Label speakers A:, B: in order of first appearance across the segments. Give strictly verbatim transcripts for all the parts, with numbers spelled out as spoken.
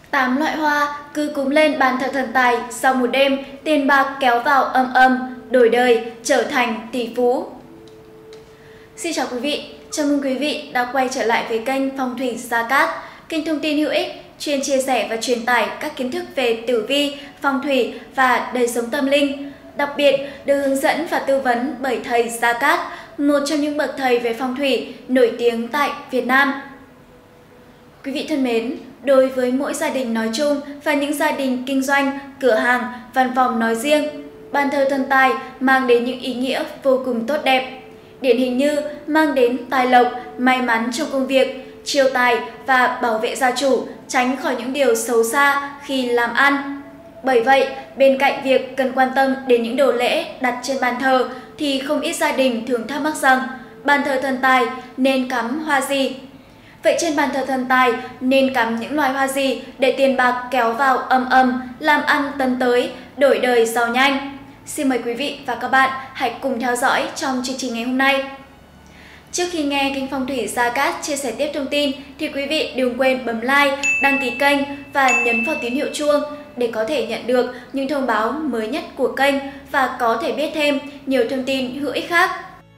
A: Tám loại hoa cứ cúng lên bàn thờ thần tài, sau một đêm tiền bạc kéo vào âm âm, đổi đời trở thành tỷ phú. Xin chào quý vị, chào mừng quý vị đã quay trở lại với kênh Phong thủy Gia Cát, kênh thông tin hữu ích chuyên chia sẻ và truyền tải các kiến thức về tử vi, phong thủy và đời sống tâm linh. Đặc biệt được hướng dẫn và tư vấn bởi thầy Gia Cát, một trong những bậc thầy về phong thủy nổi tiếng tại Việt Nam. Quý vị thân mến, đối với mỗi gia đình nói chung và những gia đình kinh doanh, cửa hàng, văn phòng nói riêng, bàn thờ thần tài mang đến những ý nghĩa vô cùng tốt đẹp. Điển hình như mang đến tài lộc, may mắn trong công việc, chiêu tài và bảo vệ gia chủ, tránh khỏi những điều xấu xa khi làm ăn. Bởi vậy, bên cạnh việc cần quan tâm đến những đồ lễ đặt trên bàn thờ, thì không ít gia đình thường thắc mắc rằng bàn thờ thần tài nên cắm hoa gì? Vậy trên bàn thờ thần tài nên cắm những loài hoa gì để tiền bạc kéo vào ầm ầm, làm ăn tấn tới, đổi đời giàu nhanh? Xin mời quý vị và các bạn hãy cùng theo dõi trong chương trình ngày hôm nay. Trước khi nghe kênh Phong thủy Gia Cát chia sẻ tiếp thông tin thì quý vị đừng quên bấm like, đăng ký kênh và nhấn vào tín hiệu chuông để có thể nhận được những thông báo mới nhất của kênh và có thể biết thêm nhiều thông tin hữu ích khác.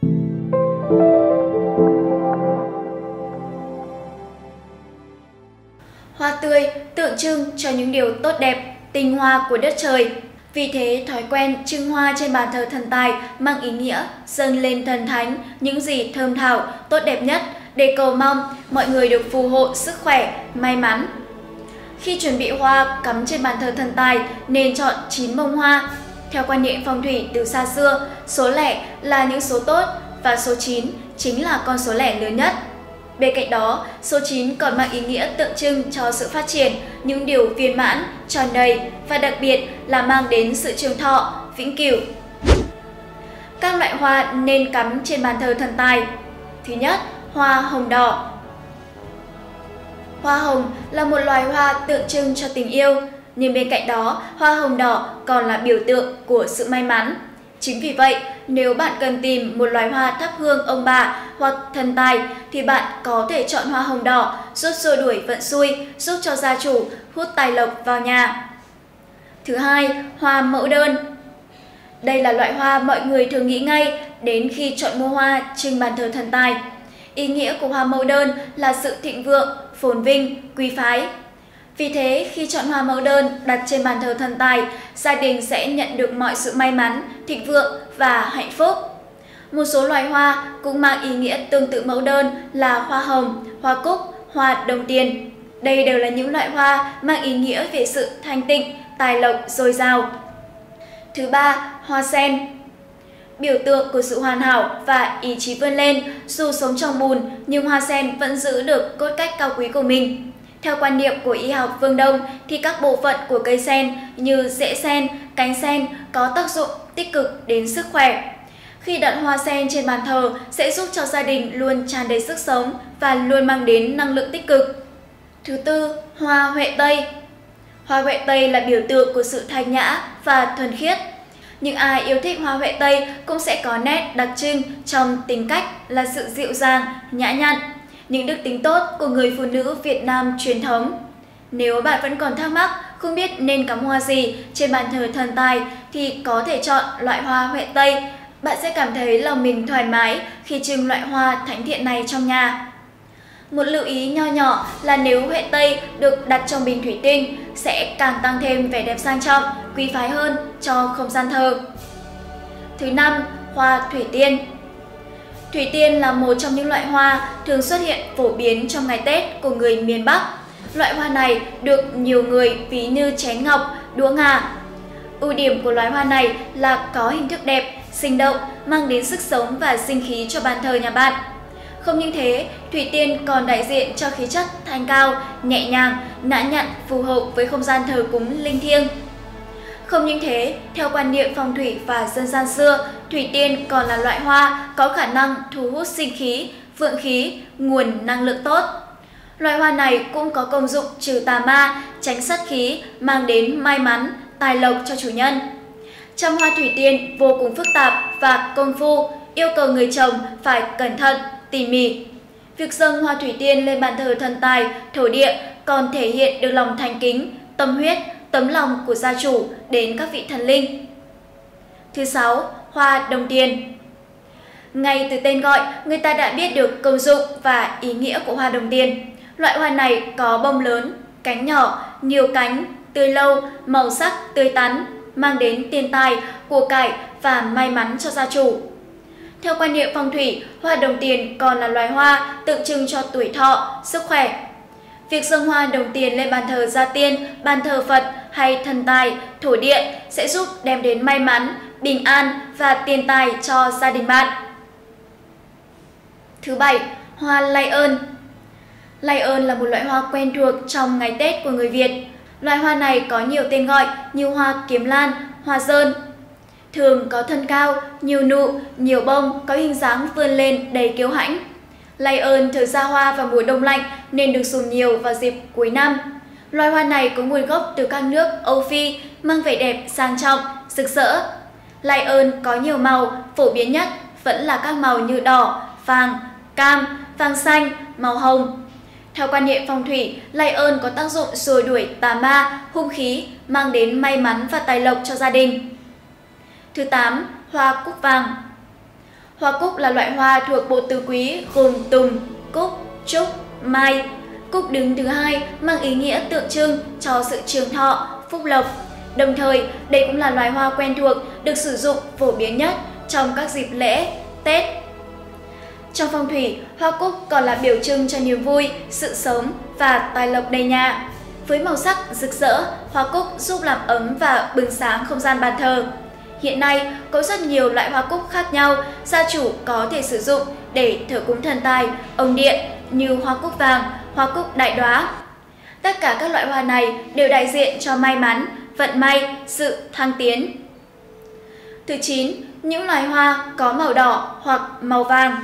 A: Hoa tươi tượng trưng cho những điều tốt đẹp, tinh hoa của đất trời. Vì thế, thói quen trưng hoa trên bàn thờ thần tài mang ý nghĩa dâng lên thần thánh những gì thơm thảo, tốt đẹp nhất để cầu mong mọi người được phù hộ sức khỏe, may mắn. Khi chuẩn bị hoa cắm trên bàn thờ thần tài nên chọn chín bông hoa. Theo quan niệm phong thủy từ xa xưa, số lẻ là những số tốt và số chín chính là con số lẻ lớn nhất. Bên cạnh đó, số chín còn mang ý nghĩa tượng trưng cho sự phát triển, những điều viên mãn, tròn đầy và đặc biệt là mang đến sự trường thọ, vĩnh cửu. Các loại hoa nên cắm trên bàn thờ thần tài. Thứ nhất, hoa hồng đỏ. Hoa hồng là một loài hoa tượng trưng cho tình yêu, nhưng bên cạnh đó, hoa hồng đỏ còn là biểu tượng của sự may mắn. Chính vì vậy, nếu bạn cần tìm một loài hoa thắp hương ông bà hoặc thần tài thì bạn có thể chọn hoa hồng đỏ, giúp xua đuổi vận xui, giúp cho gia chủ hút tài lộc vào nhà. Thứ hai, hoa mẫu đơn. Đây là loại hoa mọi người thường nghĩ ngay đến khi chọn mua hoa trưng bàn thờ thần tài. Ý nghĩa của hoa mẫu đơn là sự thịnh vượng, phồn vinh, quý phái. Vì thế, khi chọn hoa mẫu đơn đặt trên bàn thờ thần tài, gia đình sẽ nhận được mọi sự may mắn, thịnh vượng và hạnh phúc. Một số loài hoa cũng mang ý nghĩa tương tự mẫu đơn là hoa hồng, hoa cúc, hoa đồng tiền. Đây đều là những loại hoa mang ý nghĩa về sự thanh tịnh, tài lộc dồi dào. Thứ ba, hoa sen. Biểu tượng của sự hoàn hảo và ý chí vươn lên, dù sống trong bùn nhưng hoa sen vẫn giữ được cốt cách cao quý của mình. Theo quan niệm của y học phương Đông thì các bộ phận của cây sen như rễ sen, cánh sen có tác dụng tích cực đến sức khỏe. Khi đặt hoa sen trên bàn thờ sẽ giúp cho gia đình luôn tràn đầy sức sống và luôn mang đến năng lượng tích cực. Thứ tư, hoa huệ tây. Hoa huệ tây là biểu tượng của sự thanh nhã và thuần khiết. Những ai yêu thích hoa huệ tây cũng sẽ có nét đặc trưng trong tính cách là sự dịu dàng, nhã nhặn, những đức tính tốt của người phụ nữ Việt Nam truyền thống. Nếu bạn vẫn còn thắc mắc không biết nên cắm hoa gì trên bàn thờ thần tài thì có thể chọn loại hoa huệ tây. Bạn sẽ cảm thấy lòng mình thoải mái khi trưng loại hoa thánh thiện này trong nhà. Một lưu ý nho nhỏ là nếu huệ tây được đặt trong bình thủy tinh sẽ càng tăng thêm vẻ đẹp sang trọng, quý phái hơn cho không gian thờ. Thứ năm, hoa thủy tiên. Thủy tiên là một trong những loại hoa thường xuất hiện phổ biến trong ngày Tết của người miền Bắc. Loại hoa này được nhiều người ví như chén ngọc, đũa ngà. Ưu điểm của loài hoa này là có hình thức đẹp, sinh động, mang đến sức sống và sinh khí cho bàn thờ nhà bạn. Không những thế, thủy tiên còn đại diện cho khí chất thanh cao, nhẹ nhàng, nhã nhặn, phù hợp với không gian thờ cúng linh thiêng. Không những thế, theo quan niệm phong thủy và dân gian xưa, thủy tiên còn là loại hoa có khả năng thu hút sinh khí, vượng khí, nguồn năng lượng tốt. Loài hoa này cũng có công dụng trừ tà ma, tránh sát khí, mang đến may mắn, tài lộc cho chủ nhân. Chăm hoa thủy tiên vô cùng phức tạp và công phu, yêu cầu người trồng phải cẩn thận, tỉ mỉ. Việc dâng hoa thủy tiên lên bàn thờ thần tài, thổ địa còn thể hiện được lòng thành kính, tâm huyết, tấm lòng của gia chủ đến các vị thần linh. Thứ sáu, hoa đồng tiền. Ngay từ tên gọi, người ta đã biết được công dụng và ý nghĩa của hoa đồng tiền. Loại hoa này có bông lớn, cánh nhỏ, nhiều cánh, tươi lâu, màu sắc tươi tắn, mang đến tiền tài, của cải và may mắn cho gia chủ. Theo quan niệm phong thủy, hoa đồng tiền còn là loài hoa tượng trưng cho tuổi thọ, sức khỏe. Việc dâng hoa đồng tiền lên bàn thờ gia tiên, bàn thờ Phật hay thần tài, thổ địa sẽ giúp đem đến may mắn, bình an và tiền tài cho gia đình bạn. Thứ bảy, hoa lay ơn. Lay ơn là một loại hoa quen thuộc trong ngày Tết của người Việt. Loài hoa này có nhiều tên gọi như hoa kiếm lan, hoa dơn. Thường có thân cao, nhiều nụ, nhiều bông, có hình dáng vươn lên đầy kiêu hãnh. Lay ơn thường ra hoa vào mùa đông lạnh nên được dùng nhiều vào dịp cuối năm. Loài hoa này có nguồn gốc từ các nước Âu Phi, mang vẻ đẹp sang trọng, rực rỡ. Lay ơn có nhiều màu, phổ biến nhất vẫn là các màu như đỏ, vàng, cam, vàng xanh, màu hồng. Theo quan niệm phong thủy, lay ơn có tác dụng xua đuổi tà ma, hung khí, mang đến may mắn và tài lộc cho gia đình. Thứ tám, hoa cúc vàng. Hoa cúc là loại hoa thuộc bộ tứ quý gồm tùng, cúc, trúc, mai. Cúc đứng thứ hai mang ý nghĩa tượng trưng cho sự trường thọ, phúc lộc. Đồng thời, đây cũng là loài hoa quen thuộc được sử dụng phổ biến nhất trong các dịp lễ, Tết. Trong phong thủy, hoa cúc còn là biểu trưng cho niềm vui, sự sống và tài lộc đầy nhà. Với màu sắc rực rỡ, hoa cúc giúp làm ấm và bừng sáng không gian bàn thờ. Hiện nay, có rất nhiều loại hoa cúc khác nhau, gia chủ có thể sử dụng để thờ cúng thần tài, ông điện như hoa cúc vàng, hoa cúc đại đóa. Tất cả các loại hoa này đều đại diện cho may mắn, vận may, sự thăng tiến. Thứ chín, những loài hoa có màu đỏ hoặc màu vàng.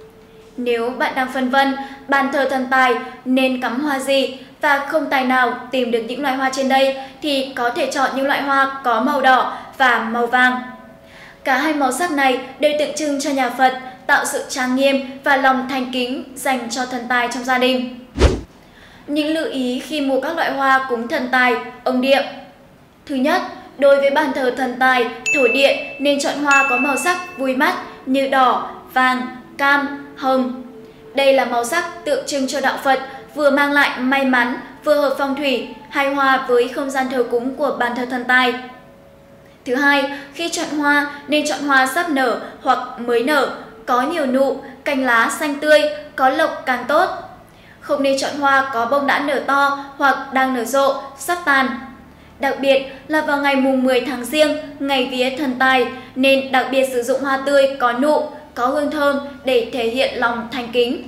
A: Nếu bạn đang phân vân bàn thờ thần tài nên cắm hoa gì và không tài nào tìm được những loài hoa trên đây thì có thể chọn những loại hoa có màu đỏ và màu vàng. Cả hai màu sắc này đều tượng trưng cho nhà Phật, tạo sự trang nghiêm và lòng thành kính dành cho thần tài trong gia đình. Những lưu ý khi mua các loại hoa cúng thần tài, ông địa. Thứ nhất, đối với bàn thờ thần tài, thổ địa nên chọn hoa có màu sắc vui mắt như đỏ, vàng, cam, hồng. Đây là màu sắc tượng trưng cho đạo Phật, vừa mang lại may mắn, vừa hợp phong thủy, hài hòa với không gian thờ cúng của bàn thờ thần tài. Thứ hai, khi chọn hoa nên chọn hoa sắp nở hoặc mới nở, có nhiều nụ, cành lá xanh tươi, có lộc càng tốt. Không nên chọn hoa có bông đã nở to hoặc đang nở rộ, sắp tàn. Đặc biệt là vào ngày mùng mười tháng Giêng, ngày vía thần tài, nên đặc biệt sử dụng hoa tươi có nụ, có hương thơm để thể hiện lòng thành kính.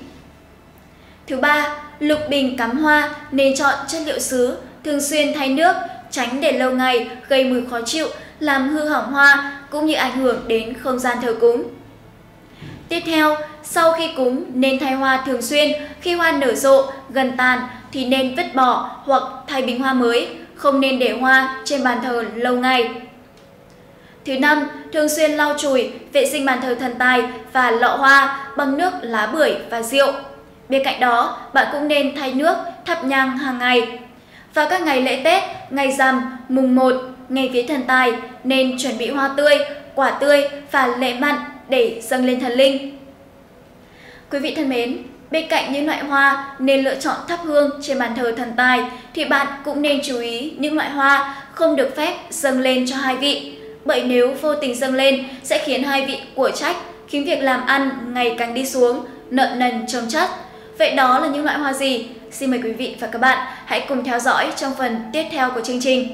A: Thứ ba, lục bình cắm hoa nên chọn chất liệu sứ, thường xuyên thay nước, tránh để lâu ngày gây mùi khó chịu, làm hư hỏng hoa cũng như ảnh hưởng đến không gian thờ cúng. Tiếp theo, sau khi cúng nên thay hoa thường xuyên, khi hoa nở rộ, gần tàn thì nên vứt bỏ hoặc thay bình hoa mới, không nên để hoa trên bàn thờ lâu ngày. Thứ năm, thường xuyên lau chùi, vệ sinh bàn thờ thần tài và lọ hoa bằng nước lá bưởi và rượu. Bên cạnh đó, bạn cũng nên thay nước, thắp nhang hàng ngày. Vào các ngày lễ Tết, ngày rằm, mùng một, ngày vía thần tài nên chuẩn bị hoa tươi, quả tươi và lễ mặn để dâng lên thần linh. Quý vị thân mến, bên cạnh những loại hoa nên lựa chọn thắp hương trên bàn thờ thần tài thì bạn cũng nên chú ý những loại hoa không được phép dâng lên cho hai vị. Bởi nếu vô tình dâng lên sẽ khiến hai vị của trách, khiến việc làm ăn ngày càng đi xuống, nợ nần chồng chất. Vậy đó là những loại hoa gì? Xin mời quý vị và các bạn hãy cùng theo dõi trong phần tiếp theo của chương trình.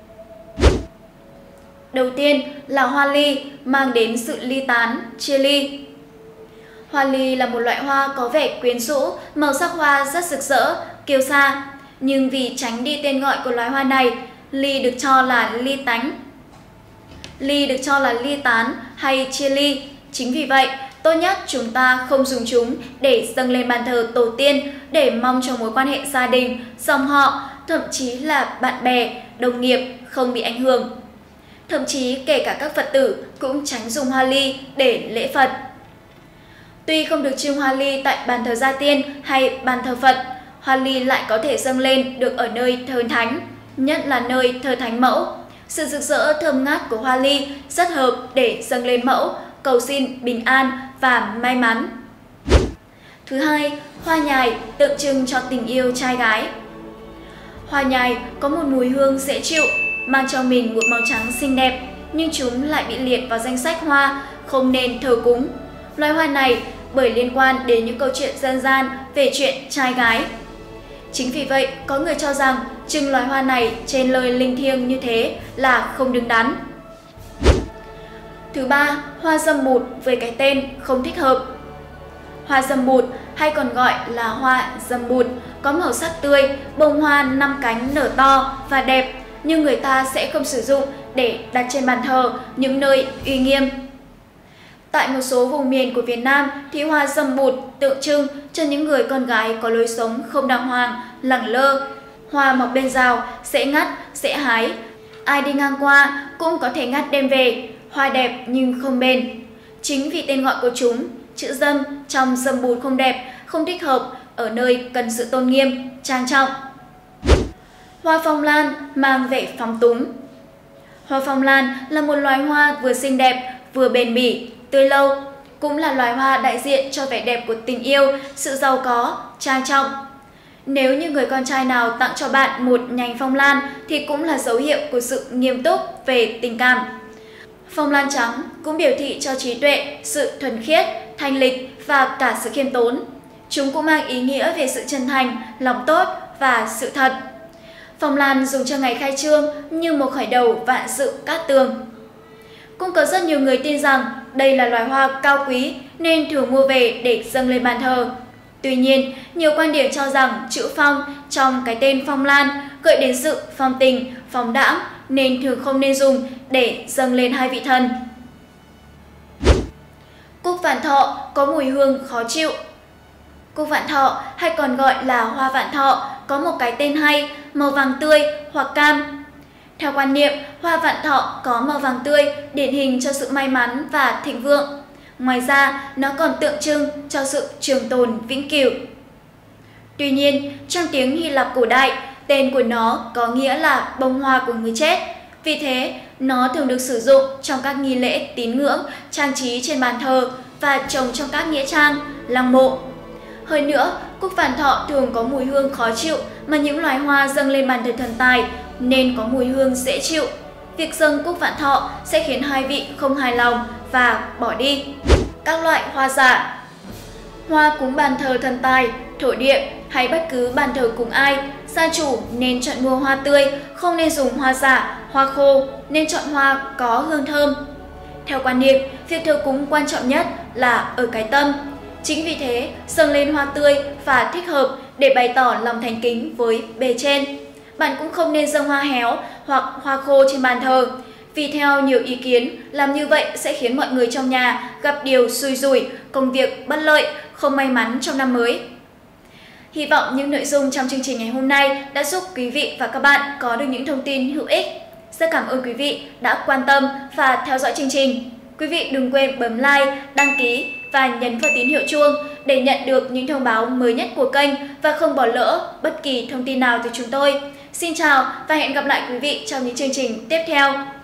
A: Đầu tiên là hoa ly, mang đến sự ly tán, chia ly. Hoa ly là một loại hoa có vẻ quyến rũ, màu sắc hoa rất rực rỡ, kiêu sa. Nhưng vì tránh đi tên gọi của loài hoa này, ly được cho là ly tánh. Ly được cho là ly tán hay chia ly. Chính vì vậy, tốt nhất chúng ta không dùng chúng để dâng lên bàn thờ tổ tiên để mong cho mối quan hệ gia đình, dòng họ, thậm chí là bạn bè, đồng nghiệp không bị ảnh hưởng. Thậm chí kể cả các Phật tử cũng tránh dùng hoa ly để lễ Phật. Tuy không được trưng hoa ly tại bàn thờ gia tiên hay bàn thờ Phật, hoa ly lại có thể dâng lên được ở nơi thờ thánh, nhất là nơi thờ thánh mẫu. Sự rực rỡ thơm ngát của hoa ly rất hợp để dâng lên mẫu, cầu xin bình an và may mắn. Thứ hai, hoa nhài tượng trưng cho tình yêu trai gái. Hoa nhài có một mùi hương dễ chịu, mang trong mình một màu trắng xinh đẹp, nhưng chúng lại bị liệt vào danh sách hoa không nên thờ cúng. Loài hoa này bởi liên quan đến những câu chuyện dân gian về chuyện trai gái. Chính vì vậy, có người cho rằng trưng loài hoa này trên nơi linh thiêng như thế là không đứng đắn. Thứ ba, hoa dâm bụt với cái tên không thích hợp. Hoa dâm bụt hay còn gọi là hoa dâm bụt có màu sắc tươi, bông hoa năm cánh nở to và đẹp, nhưng người ta sẽ không sử dụng để đặt trên bàn thờ những nơi uy nghiêm. Tại một số vùng miền của Việt Nam thì hoa dâm bụt tượng trưng cho những người con gái có lối sống không đàng hoàng, lẳng lơ. Hoa mọc bên rào, dễ ngắt, dễ hái. Ai đi ngang qua cũng có thể ngắt đem về, hoa đẹp nhưng không bền. Chính vì tên gọi của chúng, chữ dâm trong dâm bụt không đẹp, không thích hợp ở nơi cần sự tôn nghiêm, trang trọng. Hoa phong lan mang vẻ phóng túng. Hoa phong lan là một loài hoa vừa xinh đẹp, vừa bền bỉ, tươi lâu, cũng là loài hoa đại diện cho vẻ đẹp của tình yêu, sự giàu có, trang trọng. Nếu như người con trai nào tặng cho bạn một nhành phong lan thì cũng là dấu hiệu của sự nghiêm túc về tình cảm. Phong lan trắng cũng biểu thị cho trí tuệ, sự thuần khiết, thanh lịch và cả sự khiêm tốn. Chúng cũng mang ý nghĩa về sự chân thành, lòng tốt và sự thật. Phong lan dùng cho ngày khai trương như một khởi đầu vạn sự cát tường. Cũng có rất nhiều người tin rằng đây là loài hoa cao quý nên thường mua về để dâng lên bàn thờ. Tuy nhiên, nhiều quan điểm cho rằng chữ phong trong cái tên phong lan gợi đến sự phong tình, phóng đãng nên thường không nên dùng để dâng lên hai vị thần. Cúc vạn thọ có mùi hương khó chịu. Cúc vạn thọ hay còn gọi là hoa vạn thọ có một cái tên hay, màu vàng tươi hoặc cam. Theo quan niệm, hoa vạn thọ có màu vàng tươi điển hình cho sự may mắn và thịnh vượng. Ngoài ra, nó còn tượng trưng cho sự trường tồn vĩnh cửu. Tuy nhiên, trong tiếng Hy Lạp cổ đại, tên của nó có nghĩa là bông hoa của người chết. Vì thế, nó thường được sử dụng trong các nghi lễ tín ngưỡng, trang trí trên bàn thờ và trồng trong các nghĩa trang, lăng mộ. Hơn nữa, cúc vạn thọ thường có mùi hương khó chịu mà những loài hoa dâng lên bàn thờ thần tài nên có mùi hương dễ chịu. Việc dâng cúc vạn thọ sẽ khiến hai vị không hài lòng và bỏ đi. Các loại hoa giả. Hoa cúng bàn thờ thần tài, thổ địa hay bất cứ bàn thờ cúng ai, gia chủ nên chọn mua hoa tươi, không nên dùng hoa giả, hoa khô, nên chọn hoa có hương thơm. Theo quan niệm, việc thờ cúng quan trọng nhất là ở cái tâm. Chính vì thế, dâng lên hoa tươi và thích hợp để bày tỏ lòng thành kính với bề trên. Bạn cũng không nên dâng hoa héo hoặc hoa khô trên bàn thờ, vì theo nhiều ý kiến, làm như vậy sẽ khiến mọi người trong nhà gặp điều xui rủi, công việc bất lợi, không may mắn trong năm mới. Hy vọng những nội dung trong chương trình ngày hôm nay đã giúp quý vị và các bạn có được những thông tin hữu ích. Rất cảm ơn quý vị đã quan tâm và theo dõi chương trình. Quý vị đừng quên bấm like, đăng ký và nhấn vào tín hiệu chuông để nhận được những thông báo mới nhất của kênh và không bỏ lỡ bất kỳ thông tin nào từ chúng tôi. Xin chào và hẹn gặp lại quý vị trong những chương trình tiếp theo.